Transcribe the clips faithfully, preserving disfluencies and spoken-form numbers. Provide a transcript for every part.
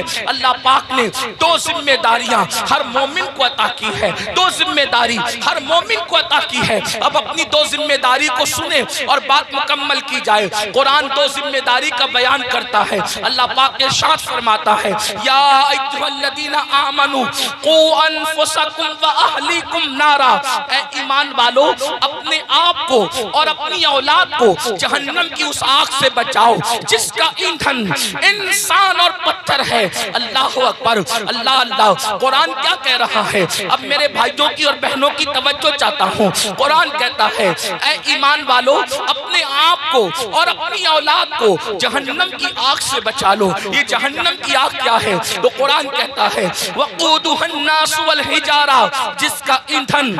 अल्लाह पाक ने दो जिम्मेदारियां हर मोमिन को अता की है, दो जिम्मेदारी हर मोमिन को अता की है। अब अपनी दो जिम्मेदारी को सुने और बात मुकम्मल की जाए। कुरान दो जिम्मेदारी का बयान करता है। अल्लाह पाक इरशाद फरमाता है, या अय्युहल्लज़ीना आमनू कू अनफुसकुम व अहलीकुम नारा, ऐ ईमान वालो अपने आप को और अपनी औलाद को जहन्नम की उस आग से बचाओ जिसका ईंधन इंसान और पत्थर है। अल्लाह अकबर, अल्लाह अल्लाह। कुरान क्या कह रहा है? अब मेरे भाइयों की और बहनों की तवज्जो चाहता हूँ। कुरान कहता है, ऐ ईमान वालो अपने आप को और अपनी औलाद को जहन्नम की आग से बचा लो। ये जहन्नम की आग क्या है? तो कुरान कहता है, वक़ूदुहन्नास वल हिजारा, जिसका ईंधन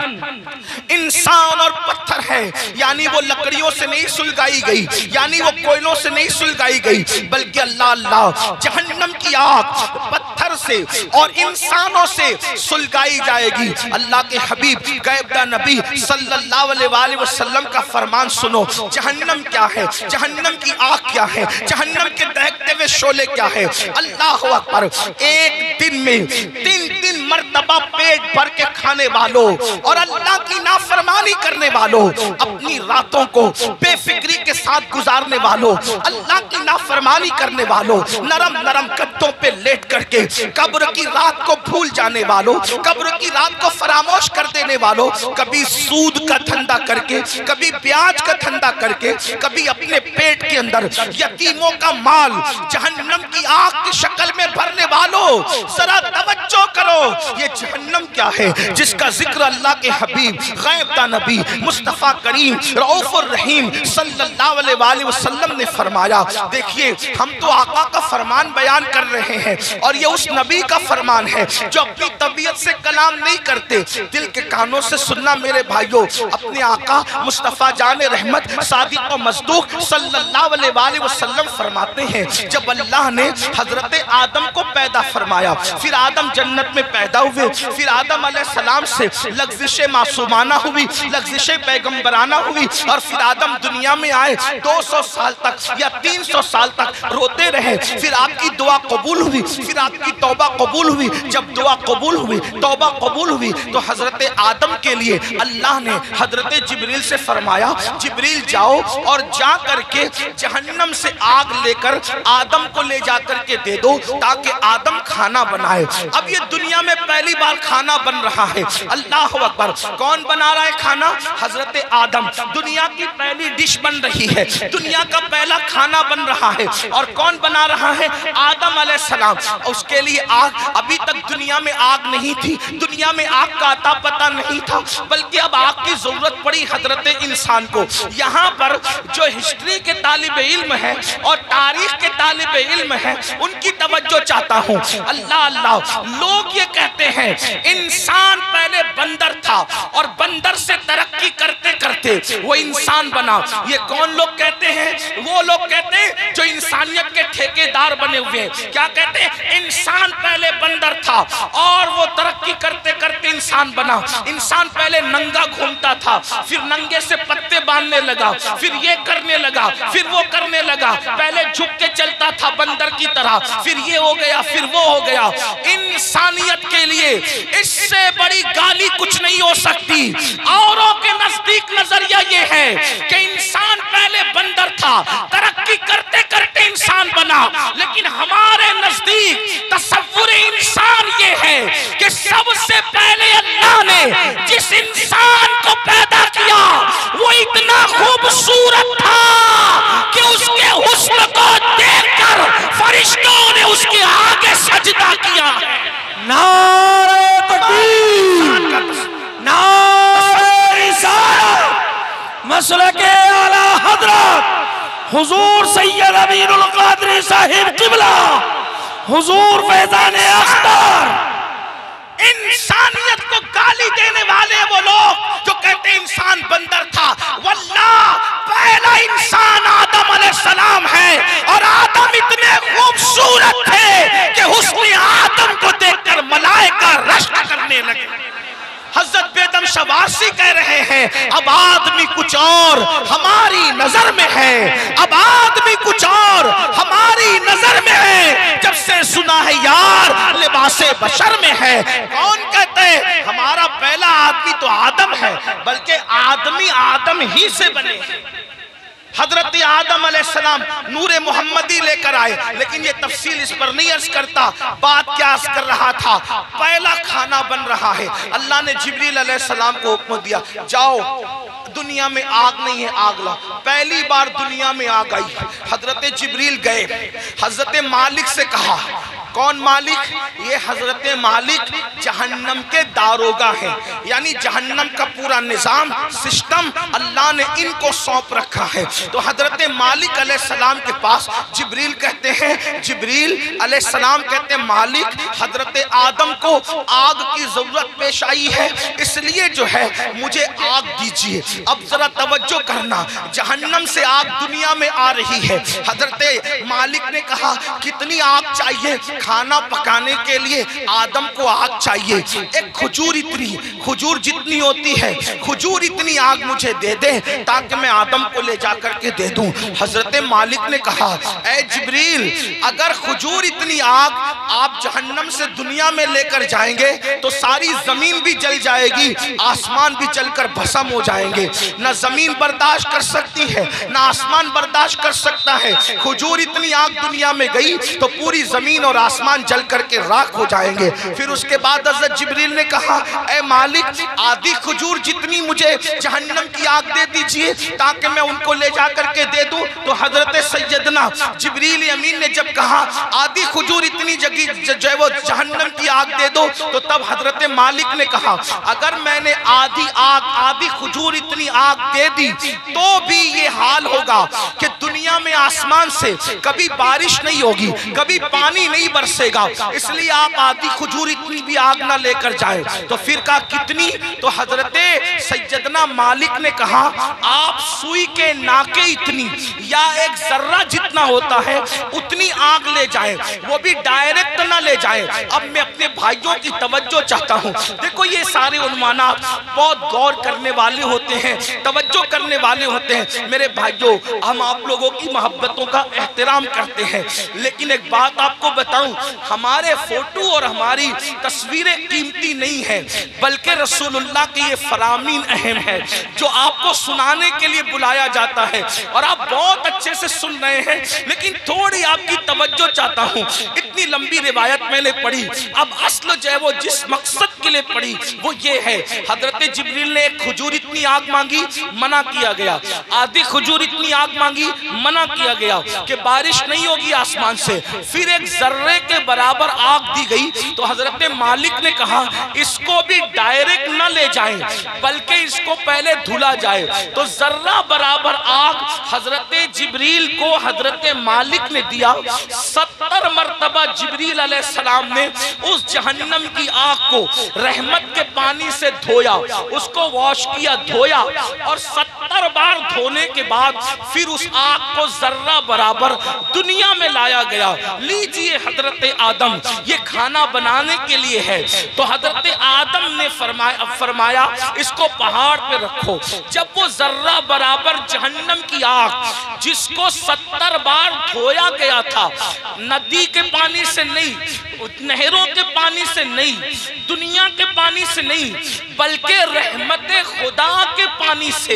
इंसान और पत्थर है। यानी वो लकड़ियों से नहीं सुलगाई गई, यानी वो कोयलों से नहीं सुलगाई गई, बल्कि अल्लाह अल्लाह जहन्नम की आग पत्थर से और इंसानों से सुलगाई जाएगी। अल्लाह के हबीब गैबदा नबी सल्लल्लाहु अलैहि वसल्लम का फरमान सुनो। जहन्नम क्या है? जहन्नम की आग क्या है? जहन्नम के दहकते हुए शोले क्या है? अल्लाह अकबर। एक दिन में तीन तीन मर्तबा पेट भर के खाने वालों और अल्लाह की नाफरमानी करने वालों, अपनी रातों को बेफिक्री के साथ गुजारने वालों, अल्लाह की नाफरमानी करने वालों, नरम नरम गद्दों पे लेट करके कब्र की रात को भूल जाने वालों, कब्र की रात को फरामोश कर देने वालों, कभी सूद का धंधा करके, कभी ब्याज का धंधा करके, कभी अपने पेट के अंदर यतीमों का माल जहन्नम की आग की शक्ल में भरने वालों, जरा तवज्जो करो। ये जहन्नम क्या है जिसका जिक्र अल्लाह के हबीब गैबदा नबी मुस्तफ़ा करीम रऊफुर रहीम सल्लल्लाहु अलैहि वसल्लम ने फरमाया। देखिए, हम तो आका का फरमान बयान कर रहे हैं और ये उस नबी का फरमान है जो अपनी तबीयत से कलाम नहीं करते, दिल के कानों से सुनना। मेरे भाइयों, अपने आका मुस्तफ़ा जान रहमत सादिक और मसदूक सल्लल्लाहु अलैहि वसल्लम फरमाते हैं, जब अल्लाह ने हजरत आदम को पैदा फरमाया, फिर आदम जन्नत में पैदा हुए, फिर आदम अलैहिस्सलाम से लग़्ज़िश मासूमाना हुई, लग़्ज़िश पैगंबराना हुई, और फिर आदम दुनिया में आए। दो सौ साल तक या तीन सौ साल तक रोते रहे, फिर आपकी दुआ कबूल हुई, फिर आपकी तौबा कबूल हुई। जब दुआ कबूल हुई, तौबा कबूल हुई, तो हजरत आदम के लिए अल्लाह ने हजरत जिब्रील से फरमाया, जिब्रील जाओ और जा करके जहन्नम से आग लेकर आदम को ले जा करके दे दो ताकि आदम खाना बनाए। अब ये दुनिया में पहली बार खाना बन रहा है। अल्लाह अकबर। कौन बना रहा है खाना? हजरत आदम। दुनिया की पहली डिश बन रही है, दुनिया का पहला खाना बन रहा है। और कौन बना रहा है? आदम अलैहिस्सलाम। उसके लिए आग, अभी तक दुनिया में आग नहीं थी, दुनिया में आग का अता पता नहीं था, बल्कि अब आग की जरूरत पड़ी हजरत इंसान को। यहाँ पर जो हिस्ट्री के तालिब इल्म है और तारीख के तालिब इल्म है, उनकी तवज्जो चाहता हूँ। अल्लाह अल्लाह। लोग ये कहते हैं इंसान पहले बंदर था और बंदर से तरक्की करते करते वो इंसान बना। ये कौन लोग कहते हैं? वो लोग कहते हैं जो इंसानियत के ठेकेदार बने हुए हैं। क्या कहते हैं? इंसान पहले बंदर था और वो तरक्की करते करते इंसान बना। इंसान पहले नंगा घूमता था, फिर नंगे से पत्ते बांधने लगा, फिर ये करने लगा, फिर वो करने लगा। पहले झुक के चलता था बंदर की तरह, फिर ये हो गया, फिर वो हो गया। इंसानियत के लिए इससे बड़ी गाली कुछ नहीं हो सकती। औरों के नजदीक नजरिया ये है कि इंसान पहले बंदर था, तरक्की करते करते इंसान बना, लेकिन हमारे नजदीक तसव्वुर इंसान ये है कि सबसे पहले अल्लाह ने जिस इंसान को पैदा किया वो इतना खूबसूरत था कि उसके हुस्न को देखकर फरिश्तों ने उसके आगे सजदा किया। नारे तकबीर, नारे रिसालत, मसलके आला हजरत हुजूर सैयद अमीरुल कादरी साहिब किबला, हुजूर फैजान अख्तर। इंसानियत को गाली देने वाले वो लोग जो कहते इंसान बंदर था, वल्लाह पहला इंसान आदम अलैहिस्सलाम है और आदम इतने खूबसूरत थे कि हुस्न आदम को देखकर मलाइका रश्क करने लगे। हजरत बेदम शवासी कह रहे हैं अब आदमी कुछ और हमारी नजर में है, अब आदमी कुछ और हमारी नजर में है। जब से सुना है यार लिबासे बशर में है। कौन कहते हैं हमारा पहला आदमी तो आदम है, बल्कि आदमी आदम ही से बने हैं। हजरत आदम अलैहिस्सलाम नूरे मोहम्मदी लेकर आए, लेकिन ये तफसील इस पर नहीं अर्ज करता। बात क्या अर्ज कर रहा था, पहला खाना बन रहा है। अल्लाह ने जिब्रील अलैहिस्सलाम को हुक्म दिया, जाओ दुनिया में आग नहीं है, आग ला। पहली बार दुनिया में आग आई। हजरत जिब्रील गए, हजरत मालिक से कहा, कौन मालिक? ये हजरत मालिक जहन्नम के दारोगा हैं, यानी जहन्नम का पूरा निजाम सिस्टम अल्लाह ने इनको सौंप रखा है। तो हजरत मालिक अलैहिस्सलाम के पास जिब्रील कहते हैं, जिब्रील अलैहिस्सलाम कहते हैं मालिक हजरत आदम को आग की जरूरत पेश आई है, इसलिए जो है मुझे आग दीजिए। अब जरा तवज्जो करना, जहन्नम से आग दुनिया में आ रही है। हजरत मालिक ने कहा कितनी आग चाहिए? खाना पकाने के लिए आदम को आग चाहिए, एक खजूर इतनी, खजूर जितनी होती है खजूर इतनी आग मुझे दे दे ताकि मैं आदम को ले जाकर के दे दूं। हजरत मालिक ने कहा, ए जिब्रील अगर खजूर इतनी आग आप जहन्नम से दुनिया में लेकर जाएंगे तो सारी जमीन भी जल जाएगी, आसमान भी जलकर भस्म हो जाएंगे। न जमीन बर्दाश्त कर सकती है, न आसमान बर्दाश्त कर सकता है। खजूर इतनी आग दुनिया में गई तो पूरी जमीन और आसमान जल करके राख हो जाएंगे। फिर उसके बाद हज़रत जिब्रील ने कहा, ए मालिक आधी खजूर जितनी मुझे जहन्नम की आग दे दीजिए ताकि मैं उनको ले जा करके दे दूं। तो हजरत सैयदना जिब्रील अमीन ने जब कहा आधी खजूर इतनी जगह जो है वो जहन्नम की आग दे दो, तो तब हजरत मालिक ने कहा अगर मैंने आधी आग आधी खजूर इतनी आग दे दी तो भी ये हाल होगा कि दुनिया में आसमान से कभी बारिश नहीं होगी, कभी पानी नहीं बरसेगा, इसलिए आप आधी खजूर इतनी भी आग ना लेकर जाएं। तो फिर कहा कितनी? तो हजरत सैयदना मालिक ने कहा आप सुई के नाके इतनी या एक जर्रा जितना होता है उतनी आग ले जाएं, वो भी डायरेक्ट ना ले जाएं। अब मैं अपने भाइयों की तवज्जो चाहता हूँ। देखो ये सारे उन्माना बहुत गौर करने वाले होते हैं, तवज्जो करने वाले होते हैं। मेरे भाइयों हम आप लोगों की मोहब्बतों का एहतराम करते हैं, लेकिन एक बात आपको बताऊं, हमारे फोटो और हमारी तस्वीरें कीमती नहीं है, बल्कि रसूलुल्लाह की ये फरामीन अहम है जो आपको सुनाने के लिए बुलाया जाता है। और आप बहुत अच्छे से सुन रहे हैं, लेकिन थोड़ी आपकी तवज्जो चाहता हूँ। इतनी लंबी रिवायत मैंने पढ़ी, अब असल जो है वो जिस मकसद के लिए पढ़ी वो ये है, हजरत जिब्रील ने एक खजूर इतनी आग मांगी, मना किया गया। आधी खजूर इतनी आग मांगी, मना किया गया कि बारिश नहीं होगी आसमान से। फिर एक जर्रे के बराबर आग दी गई, तो हजरत मालिक ने कहा इसको भी डायरेक्ट न ले जाएं, बल्कि इसको पहले धुला जाए। तो जर्रा बराबर आग हजरत जिब्रील को हजरत मालिक ने दिया। सत्तर मरतबा जिब्रील अलैहिस्सलाम ने उस जहन्नम की आग को रहमत के पानी से धोया, उसको वॉश किया, धोया, और सत्तर बार धोने के बाद फिर उस आग को जर्रा बराबर दुनिया में लाया गया। लीजिए हजरत आदम, ये खाना बनाने के लिए है। तो हजरत आदम ने फरमाया फरमाया इसको पहाड़ पे रखो। जब वो जर्रा बराबर जहन्नम की आग जिसको सत्तर बार धोया गया था, नदी के पानी से नहीं, नहरों के पानी से नहीं, दुनिया के पानी से नहीं, बल्कि रहमत खुदा के पानी से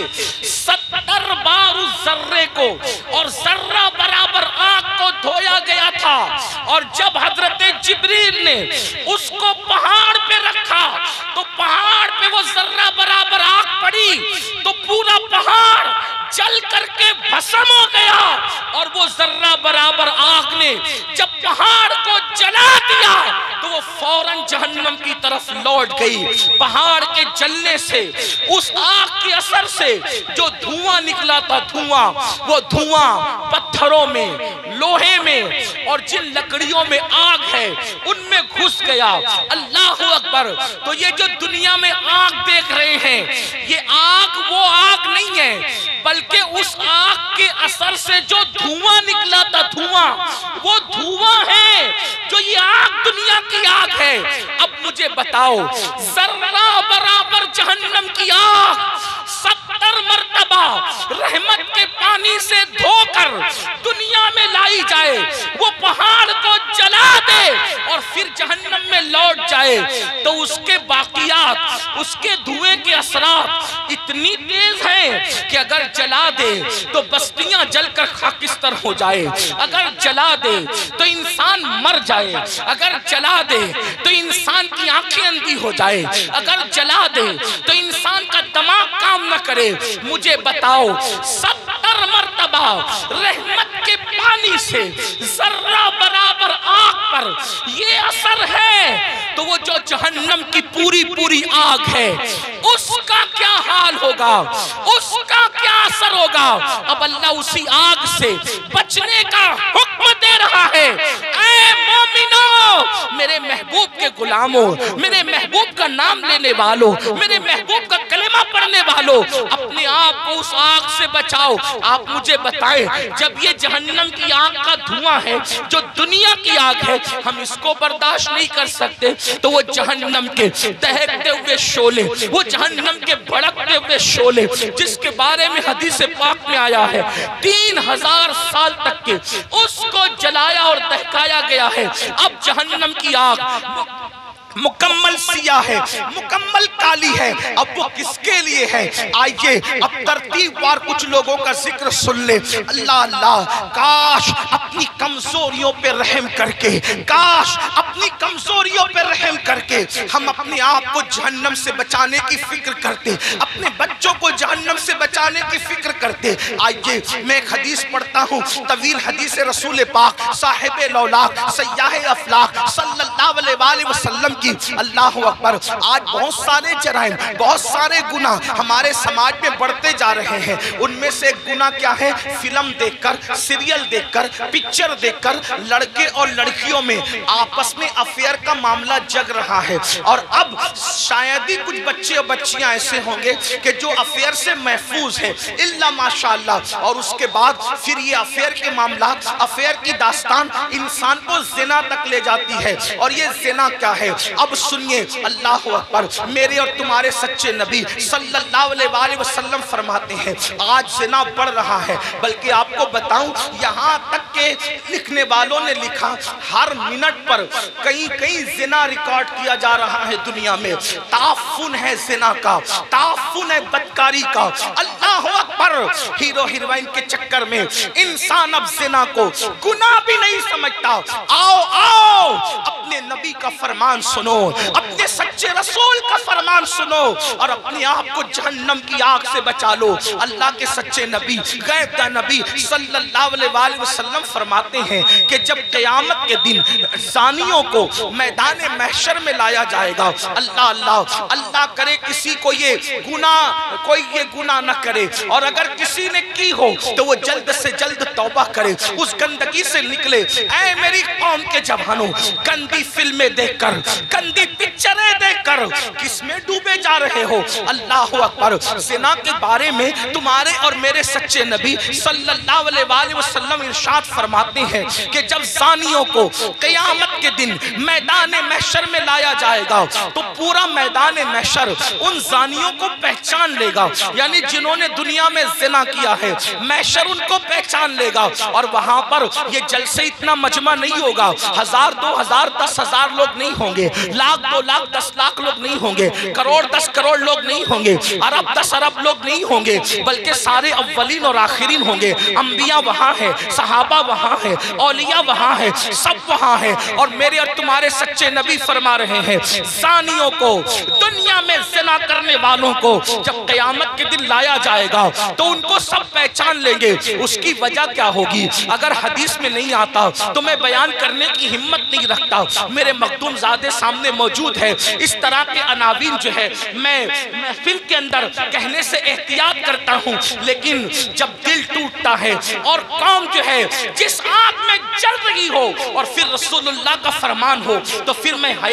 सत्तर बार उस जर्रे को और जर्रा बराबर आग को धोया गया था। और जब हजरत जिब्रील ने उसको पहाड़ पे रखा तो पहाड़ पे वो जर्रा बराबर आग पड़ी, तो पूरा पहाड़ जल करके भस्म हो गया। और वो जर्रा बराबर आग ने जब पहाड़ को जला दिया तो वो फौरन जहन्नम की तरफ लौट गई। पहाड़ के जलने से, उस आग के असर से जो धुआं निकला था, धुआं वो धुआं पत्थरों में, लोहे में और जिन लकड़ियों में आग है उनमें घुस गया। अल्लाह अकबर। तो ये जो दुनिया में आग देख रहे हैं, ये आग वो आग नहीं है, बल्कि उस आग के असर से जो धुआं निकला था, धुआं वो धुआं है जो ये आग दुनिया की आग है। अब मुझे बताओ, जर्रा बराबर जहन्नम की आग सत्तर मर्तबा रहमत के पानी से धोकर दुनिया में लाई जाए, वो पहाड़ को जला दे और फिर जहन्नम में लौट जाए, तो उसके बाकियात, उसके धुएं के असरात इतनी तेज हैं कि अगर जला दे तो बस्तियां जलकर खाकिस्तर हो जाए, अगर जला दे तो इंसान मर जाए, अगर जला दे तो इंसान की आंखें अंधी हो जाए, अगर जला दे तो इंसान का दिमाग काम न करे। मुझे बताओ, सत्तर मर्तबा रहमत के पानी से जर्रा बराबर आग पर ये असर है, तो वो जो जहन्नम की पूरी पूरी आग है उसका क्या हाल होगा, उसका क्या असर होगा। अब अल्लाह उसी आग से बचने का हुक्म दे रहा है। ऐ मोमिनो, मेरे महबूब के गुलामों, मेरे महबूब का नाम लेने वालों, मेरे महबूब का कलेमा पढ़ने वालों, अपने आप को उस आग से बचाओ। आप मुझे बताएं, जब ये जहन्नम की आग का धुआं है, जो दुनिया की आग है, हम इसको बर्दाश्त नहीं कर सकते, तो वो जहन्नम के दहकते हुए शोले, वो जहन्नम के भड़कते हुए शोले, जिसके बारे में हदीस पाक में आया है तीन हजार साल तक के उसको जलाया और दहकाया गया है। अब जहन्नम की आग मुकम्मल सिया है, मुकम्मल काली है, अब वो किसके लिए है? आइए अब तरतीबवार कुछ लोगों का जिक्र सुन ले। अल्लाह अल्लाह, काश अपनी कमजोरियों पे रहम करके, काश अपनी कमजोरियों पे रहम करके हम अपने आप को जहन्नम से बचाने की फिक्र करते, अपने बच्चों को जहन्नम से बचाने की फिक्र करते। आइए मैं एक हदीस पढ़ता हूँ, तवील हदीस रसूल पाक साहिब लौलाक सयाह अफलाक सल्लल्लाहु अलैहि वसल्लम। अल्लाह अकबर। आज बहुत सारे जराइम, बहुत सारे गुनाह हमारे समाज में बढ़ते जा रहे हैं। उनमें से एक गुनाह क्या है? फिल्म देखकर, सीरियल देखकर, पिक्चर देखकर लड़के और लड़कियों में आपस में अफेयर का मामला जग रहा है। और अब शायद ही कुछ बच्चे और बच्चियां ऐसे होंगे कि जो अफेयर से महफूज है, इल्ला माशाअल्लाह। और उसके बाद फिर ये अफेयर के मामला, अफेयर की दास्तान इंसान को जिना तक ले जाती है। और ये जिना क्या है? अब सुनिए, अल्लाह अकबर। मेरे और तुम्हारे सच्चे नबी सल्लल्लाहु अलैहि वसल्लम फरमाते हैं आज जिना बढ़ रहा है। बल्कि आपको बताऊं, यहाँ तक के लिखने वालों ने लिखा हर मिनट पर कहीं कहीं जिना रिकॉर्ड किया जा रहा है दुनिया में। ताफुन है जिना का, ताफुन है बदकारी का। अल्लाह अकबर। हीरो हीरोइन के चक्कर में इंसान अब जिना को गुनाह भी नहीं समझता। आओ आओ, अपने नबी का फरमान सुनो, अपने सच्चे रसूल का फरमान सुनो और अपने आप को जहन्नम की आग से बचा लो। अल्लाह के सच्चे नबी, गैब का नबी सल्लल्लाहु अलैहि वसल्लम फरमाते हैं कि जब क़यामत के दिन ज़ानियों को मैदान महशर में लाया जाएगा, अल्लाह अल्लाह अल्लाह करे किसी को ये गुनाह, कोई ये गुनाह न करे, और अगर किसी ने की हो तो वो जल्द से जल्द तौबा करे, उस गंदगी से निकले। ऐ मेरी कौम के जवानों, गंदी फिल्में देखकर, गंदी पिक्चरें देखकर किसमें डूबे जा रहे हो? अल्लाह अकबर। ज़िना के बारे में तुम्हारे और मेरे सच्चे नबी सल्लल्लाहु अलैहि वसल्लम इरशाद फरमाते हैं कि जब ज़ानियों को क़यामत के दिन मैदान महशर में लाया जाएगा तो पूरा मैदान महशर उन ज़ानियों को पहचान लेगा, यानी जिन्होंने दुनिया में ज़िना किया है, महशर उनको पहचान लेगा। और वहां पर ये जलसे इतना मजमा नहीं होगा, हजार दो हजार दस हजार लोग नहीं होंगे, लाख दो लाख दस लाख लोग नहीं होंगे, करोड़ दस करोड़ लोग नहीं होंगे, अरब दस अरब लोग नहीं होंगे, बल्कि सारे अव्वलीन और आखिरीन होंगे। अंबिया वहां है, सहाबा वहां है, औलिया वहां है, सब वहां है। और मेरे और तुम्हारे सच्चे नबी फरमा रहे हैं ज़ानियों को, दुनिया में ज़िना करने वालों को जब क़यामत के दिन लाया जाएगा तो उनको सब पहचान लेंगे। उसकी वजह क्या होगी? अगर हदीस में नहीं आता तो मैं बयान करने की हिम्मत नहीं रखता। मेरे मखदूम ज़ादे सामने मौजूद है। इस तरह के अनावीन जो है मैं महफिल के अंदर कहने से एहतियात करता हूँ, लेकिन जब दिल टूटता है और कौम जो है जिस आग में जल रही हो और फिर रसूलुल्लाह का फरमान हो, तो फिर मैं हया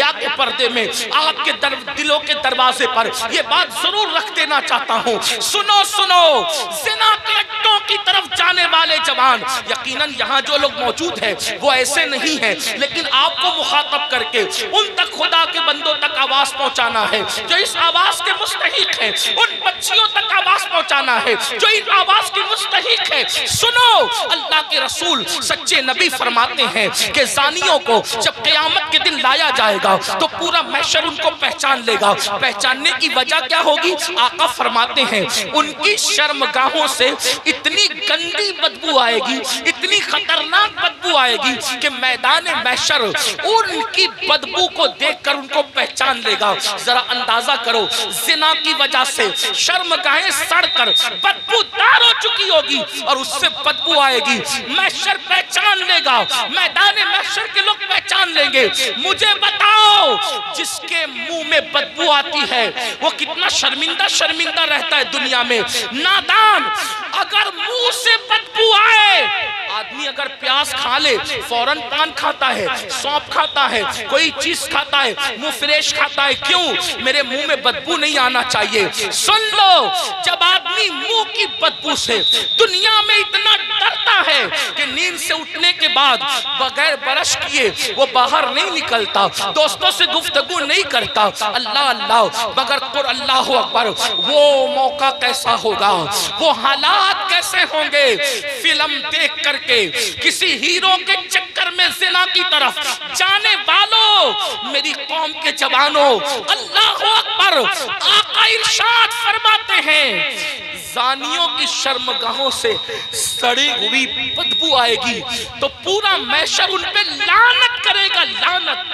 हया के पर्दे में आपके दर, दिलों के दरवाजे पर ये बात जरूर रख देना चाहता हूँ। सुनो सुनो, जिना के अड्डों की तरफ जाने वाले जवान, यकीनन यहाँ जो लोग मौजूद हैं वो ऐसे नहीं हैं, लेकिन आपको मुखातब करके उन तक खुदा के बंदों तक आवाज पहुंचाना है जो इस आवाज के मुस्तहिक है, उन बच्चियों तक आवाज पहुंचाना है जो इन आवाज की मुस्तहिक है। सुनो, अल्लाह के रसूल सच्चे नबी फरमाते हैं कि जानियों को जब क़यामत के दिन लाया जाएगा तो पूरा महशर उनको पहचान लेगा। पहचानने की वजह क्या होगी? आका फरमाते हैं उनकी शर्मगाहों से इतनी गंदी बदबू आएगी, इतनी खतरनाक बदबू आएगी कि मैदान महशर उनकी बदबू को देखकर उनको पहचान लेगा। जरा अंदाजा करो, जिना की वजह से शर्मगाहें सड़कर बदबूदार हो चुकी होगी और उससे बदबू आएगी, महशर पहचान लेगा, मैदान महशर के लोग पहचान लेंगे। मुझे बताओ, जिसके मुंह में बदबू आती है वो कितना शर्मिंदा शर्मिंदा रहता है दुनिया में। नादान, अगर मुंह से बदबू आए, आदमी अगर प्याज खा ले फौरन पान खाता है, सौंफ खाता है, कोई चीज खाता है, मुंह फ्रेश खाता है। क्यों? मेरे मुंह में बदबू नहीं आना चाहिए। सुन लो, जब आदमी मुंह की बदबू से दुनिया में इतना डरता है कि नींद से उठने के बाद बगैर ब्रश किए वो बाहर नहीं निकलता, दोस्तों से गुफ्तगू नहीं करता, अल्लाह अल्लाह मगर कुर अल्लाह अकबर, वो मौका कैसा होगा, वो हालात कैसे होंगे। फिल्म देख करके किसी हीरो के चक्कर में जिना की तरफ जाने वालों, मेरी कौम के जवानों, अल्लाह अकबर, आका इरशाद फरमाते हैं जानियों की शर्मगाहों से सड़ी हुई बदबू आएगी तो पूरा महशर उन पे लानत करेगा। लानत,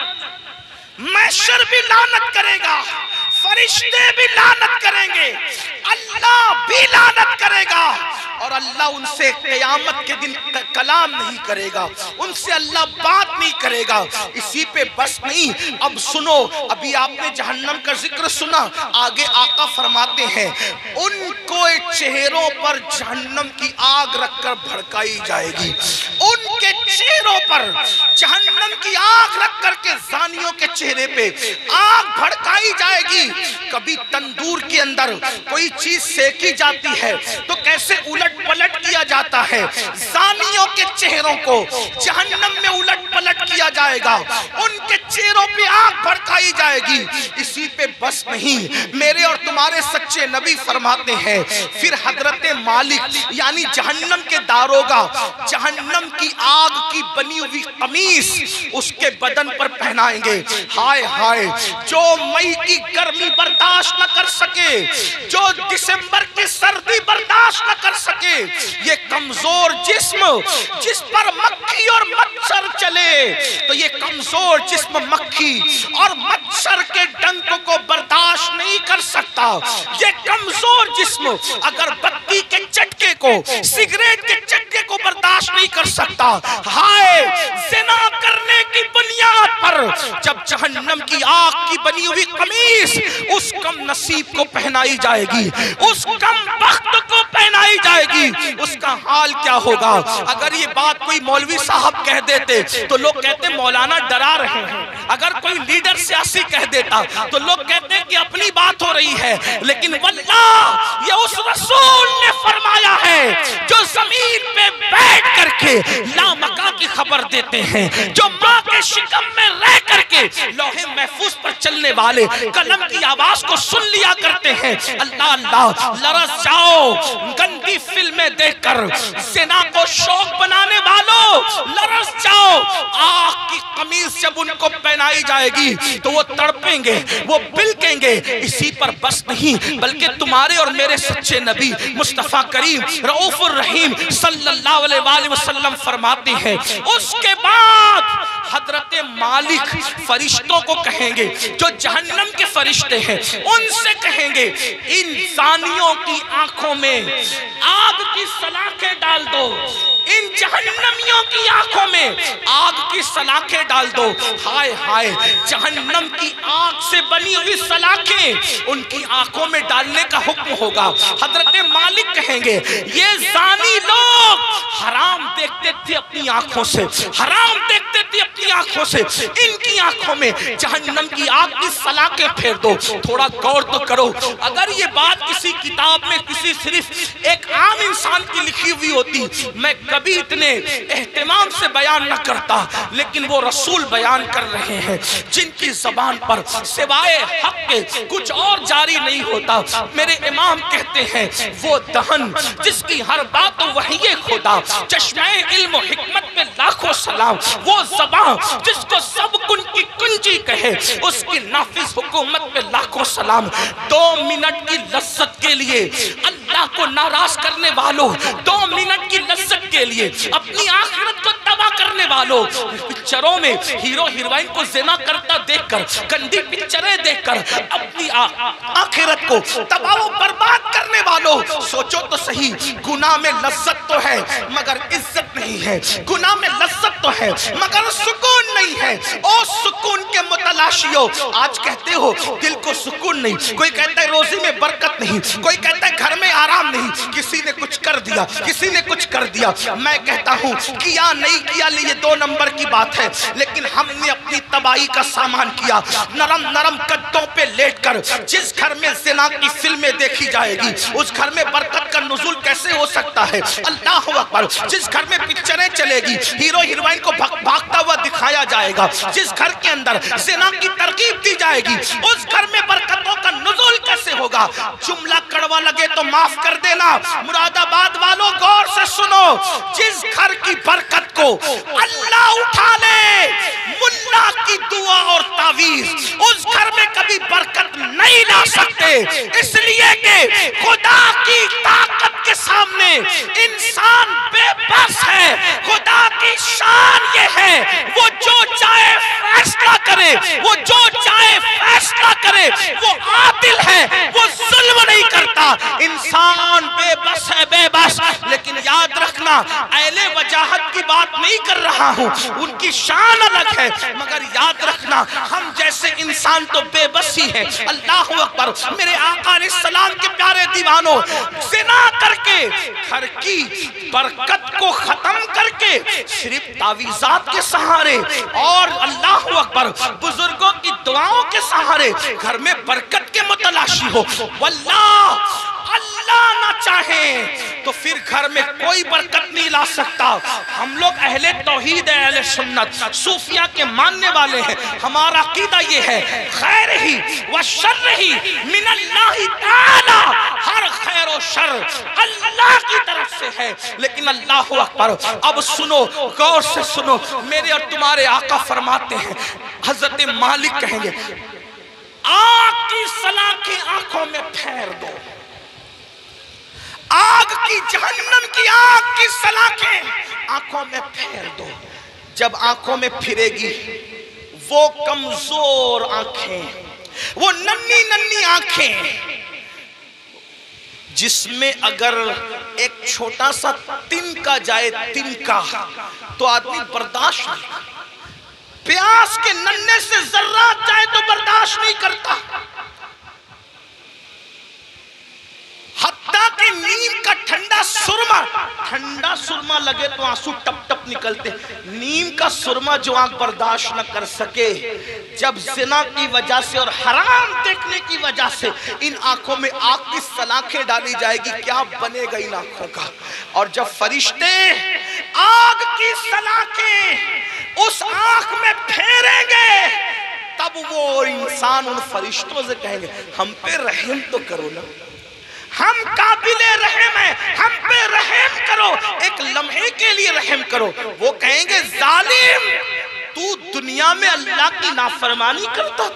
महशर भी लानत करेगा, फरिश्ते भी लानत करेंगे, अल्लाह भी लानत करेगा और अल्लाह उनसे क़यामत के दिन कलाम नहीं करेगा, उनसे अल्लाह बात नहीं करेगा। इसी पे बस नहीं, अब सुनो, अभी आपने जहन्नम का जिक्र सुना, आगे आका फरमाते हैं उनको चेहरों पर जहन्नम की आग रखकर भड़काई जाएगी, उनके चेहरों पर जहन्नम की आग रख करके जानियों के चेहरे पे आग भड़काई जाएगी। कभी तंदूर के अंदर कोई चीज सेकी जाती है तो कैसे उलट पलट किया जाता है, जानियों के चेहरों को जहन्नम में उलट पलट किया जाएगा, उनके चेहरों पे आग भड़काई जाएगी। इसी पे बस नहीं, मेरे और तुम्हारे सच्चे नबी फरमाते हैं फिर हजरत मालिक यानी जहन्नम के दारोगा जहन्नम की आग की बनी हुई कमीज उसके बदन पर पहनाएंगे। हाय हाय, जो मई की गर्मी बर्दाश्त न कर सके, जो दिसंबर की सर्दी बर्दाश्त न कर सके, ये कमजोर जिस्म जिस पर मक्खी और मच्छर चले, तो ये कमजोर जिस्म मक्खी और मच्छर के डंक को बर्दाश्त नहीं कर सकता। ये कमजोर जिस्म अगर बत्ती के चटके को, सिगरेट के चटके को बर्दाश्त नहीं कर सकता। हाय, ज़िना करने की बुनियाद पर जब जहन्नम की आग की बनी हुई कमीज उस कम नसीब को पहनाई जाएगी, उस कम बख्त को पहनाई जाएगी, उसका हाल क्या होगा। अगर ये बात कोई मौलवी साहब कह देते तो लोग कहते मौलाना डरा रहे हैं, अगर कोई लीडर सियासी कह देता तो लोग कहते कि अपनी बात हो रही है, लेकिन वल्लाह ये उस रसूल ने फरमाया है जो जमीन पे बैठ करके लामका की खबर देते हैं, जो माँ के शिकम में रह करके लोहे महफूज पर चलने वाले कलम की आवाज को सुन लिया करते हैं। अल्लाह अल्लाह, लरस जाओ गंदी फिल्में देखकर, ज़िना को शौक बनाने वालों लरस जाओ। आग की कमीज जब उनको पहनाई जाएगी तो वो तड़पेंगे, वो बिलकेंगे। इसी पर बस नहीं, बल्कि तुम्हारे और मेरे सच्चे नबी मुस्तफा करीम रऊफुर रहीम सल्लल्लाहु अलैहि वसल्लम फरमाते हैं उसके बाद हजरत मालिक फरिश्तों को कहेंगे, जो जहन्नम के फरिश्ते हैं उनसे कहेंगे इंसानियों की आंखों में आग की सलाखें डाल दो, इन जहन्नमियों की आंखों में आग की सलाखें डाल दो। हाय हाय, जहन्नम की आग से बनी हुई सलाखें उनकी आंखों में डालने का हुक्म होगा। हजरत मालिक कहेंगे ये जानी लोग हराम देखते थे अपनी आंखों से, हराम देखते थे अपनी आंखों से, इनकी आंखों में जहन्नम की आग की सलाखें फेर दो। थोड़ा गौर तो करो, अगर ये बात किसी किताब में किसी सिर्फ एक आम इंसान की लिखी हुई होती मैं कभी इतने एहतमाम से बयान न करता, लेकिन वो रसूल बयान कर रहे हैं जिनकी जबान पर सिवाय हक के कुछ और जारी नहीं होता। मेरे इमाम कहते हैं वो दहन जिसकी हर बात वही खुदा, चश्मे इल्म हिकमत में लाखों सलाम, वो ज़बान जिसको सब कुन की कुंजी कहे, उसकी नाफिज हुकूमत में लाखों सलाम। दो मिनट की लज्जत के लिए अल्लाह को नाराज करने वालों, दो मिनट की लज्जत के लिए अपनी आखिरत को तबाह करने वालों, पिक्चरों में हीरो हीरोइन को ज़िना करता देखकर, गंदी पिक्चरें देखकर अपनी आखिरत को तबाह व बर्बाद करने वालों, सोचो तो सही, गुनाह में लज्जत तो है मगर इज्जत नहीं है, गुनाह में लज्जत तो है मगर सुकून नहीं है। ओ सुकून के मुतलाशियो, आज कहते हो दिल को सुकून नहीं, कोई कहता है रोजी में बरकत नहीं, कोई कहता है घर में आराम नहीं, किसी ने कुछ कर दिया, किसी ने कुछ कर दिया। मैं कहता हूँ किया नहीं किया ये दो नंबर की बात है, लेकिन हमने अपनी तबाही का सामान किया। नरम नरम कद्दों पे लेटकर जिस घर में ज़िना की फिल्में देखी जाएगी उस घर में बरकत का नुज़ुल कैसे हो सकता है? अल्लाह अकबर। जिस घर में पिक्चरें चलेगी, हीरो हीरोइन को भागता हुआ दिखाया जाएगा, जिस घर के अंदर ज़िना की तरकीब दी जाएगी उस घर में बरकतों का नुज़ुल कैसे होगा? जुमला कड़वा लगे तो माफ कर देना, मुरादाबाद वालों गौर से सुनो, जिस घर की बरकत को अल्लाह उठा ले मुल्ला की दुआ और तावीज, उस घर में कभी बरकत नहीं ला सकते, इसलिए कि खुदा की ताकत के सामने इंसान बेबस है। खुदा की शान ये है वो जो चाहे फैसला करे, वो जो चाहे फैसला करे, वो आदिल है, वो जुल्म नहीं करता। इंसान बेबस है, बेबस। लेकिन याद रखना, अहले वजाहत की बात नहीं कर रहा हूँ, उनकी शान अलग है, मगर याद रखना हम जैसे इंसान तो बेबस ही है। अल्लाह अकबर। मेरे आका अलैहिस्सलाम के प्यारे दीवानों, ज़िना करके घर की बरकत को खत्म करके सिर्फ तावीज़ात के सहारे और अल्लाह अकबर बुजुर्गों की दुआओं के सहारे घर में बरकत के मुतलाशी हो। वल्लाह अल्लाह ना चाहे तो फिर घर में कोई बरकत नहीं ला सकता। हम लोग अहले तौहीद है, अहले सुन्नत, सूफिया के मानने वाले हैं। हमारा अकीदा ये है, खैर ही व शर ही मिनल्लाहि ताला, हर खैर और शर अल्लाह की तरफ से है। लेकिन अल्लाह अकबर, अब सुनो, गौर से सुनो, मेरे और तुम्हारे आका फरमाते हैं, हजरत मालिक कहेंगे आग की सलाखें आंखों में फेर दो, आग की, जहन्नम की आग की सलाखें आंखों में फेर दो। जब आंखों में फिरेगी वो कमजोर आंखें, वो नन्ही नन्ही आंखें जिसमें अगर एक छोटा सा तिनका जाए, तिनका, तो आदमी बर्दाश्त नहीं, प्यास के नन्हे से जर्रात जाए तो बर्दाश्त नहीं करता। हत्ता कि नीम का ठंडा सुरमा, ठंडा सुरमा लगे तो आंसू टप टप निकलते, नीम का सुरमा जो आंख बर्दाश्त न कर सके, जब ज़िना की वजह से और हराम देखने की वजह से इन आंखों में आग की सलाखें डाली जाएगी, क्या बनेगा इन आंखों का? और जब फरिश्ते आग की सलाखें उस आंख में फेरेंगे तब वो इंसान उन फरिश्तों से कहेंगे हम पे रहम तो करो ना, हम काबिले रहम हैं, हम पे रहम करो, एक लम्हे के लिए रहम करो। वो कहेंगे जालिम, तू दुनिया में अल्लाह की नाफरमानी करता था,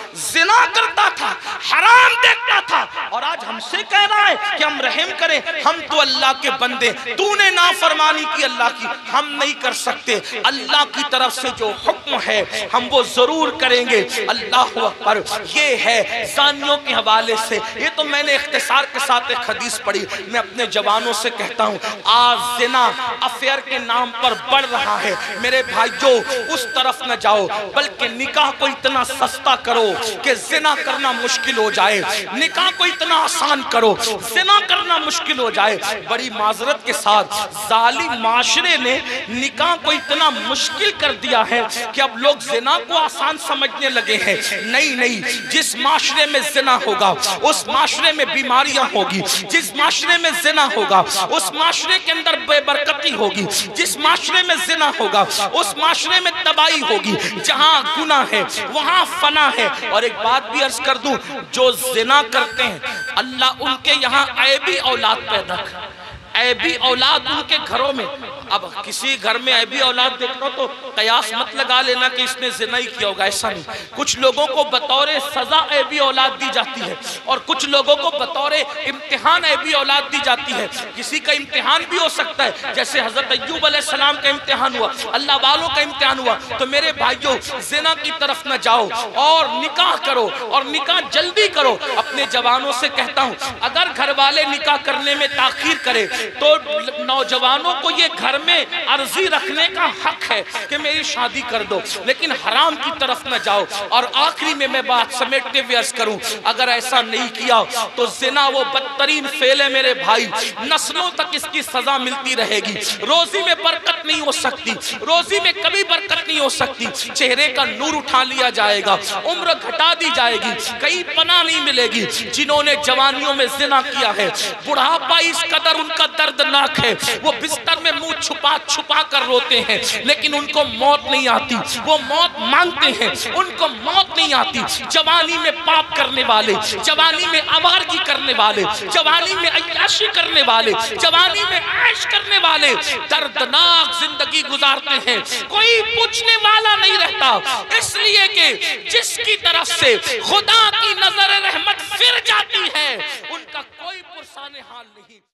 जिना करता था, हराम देखता था, और आज हमसे कह रहा है कि हम रहम करें। हम तो अल्लाह के बंदे, तूने नाफरमानी की अल्लाह की, हम नहीं कर सकते। अल्लाह की तरफ से जो हुक्म है हम वो जरूर करेंगे। अल्लाह अकबर। ये है जानियों के हवाले से। ये तो मैंने इख्तिसार के साथ एक हदीस पढ़ी। मैं अपने जवानों से कहता हूँ, आज जिना अफेयर के नाम पर बढ़ रहा है। मेरे भाइयों, उस तरफ न जाओ, बल्कि निकाह को इतना सस्ता करो कि जिना करना मुश्किल हो जाए। निकाह को इतना आसान करो, जिना करना मुश्किल हो जाए। बड़ी माजरत के साथ जालिम माशरे ने निकाह को इतना मुश्किल कर दिया है कि अब लोग जिना को आसान समझने लगे हैं। नहीं नहीं, जिस माशरे में जिना होगा उस माशरे में बीमारियां होगी। जिस माशरे में जिना होगा उस माशरे के अंदर बेबरकती होगी। जिस माशरे में जिना होगा उस माशरे में तबाही होगी। जहां गुनाह है वहां फना है। और एक बात भी अर्ज कर दूं, जो जिना करते हैं अल्लाह उनके यहाँ ऐबी औलाद पैदा कर, ऐबी औलाद उनके घरों में। अब किसी घर में ऐबी औलाद देखना तो कयास मत लगा लेना कि इसने जिना ही किया होगा, ऐसा नहीं। कुछ लोगों को बतौर सजा ऐबी औलाद दी जाती है और कुछ लोगों को बतौर इम्तिहान ऐबी औलाद दी जाती है। किसी का इम्तिहान भी हो सकता है, जैसे हजरत अय्यूब अलैहिस्सलाम का इम्तिहान हुआ, अल्लाह वालों का इम्तिहान हुआ। तो मेरे भाइयों, जिना की तरफ न जाओ और निकाह करो, और निकाह जल्दी करो। अपने जवानों से कहता हूँ, अगर घर वाले निकाह करने में ताखीर करे तो नौजवानों को ये घर में अर्जी रखने का हक है कि मेरी शादी कर दो, लेकिन हराम की तरफ न जाओ। और आखिरी में मैं बात समेटते हुए अर्ज करूं, अगर ऐसा नहीं किया तो जिना वो बदतरीन फेल है मेरे भाई, नस्लों तक इसकी सजा मिलती रहेगी। रोजी में बरकत नहीं हो सकती, रोजी में कभी बरकत नहीं हो सकती। चेहरे का नूर उठा लिया जाएगा, उम्र घटा दी जाएगी, कहीं पनाह नहीं मिलेगी। जिन्होंने जवानियों में जिना किया है, बुढ़ापा इस कदर उनका दर्दनाक है, वो बिस्तर में मुंह छुपा छुपा कर रोते हैं, लेकिन उनको मौत नहीं आती। वो मौत मांगते हैं, उनको मौत नहीं आती। जवानी में पाप करने वाले, जवानी में आवारगी करने वाले, जवानी में अय्याशी करने वाले, जवानी में ऐश करने वाले दर्दनाक जिंदगी गुजारते हैं। कोई पूछने वाला नहीं रहता, इसलिए कि जिसकी तरफ से खुदा की नजर रहमत फिर जाती है उनका कोई पुरसाने हाल नहीं।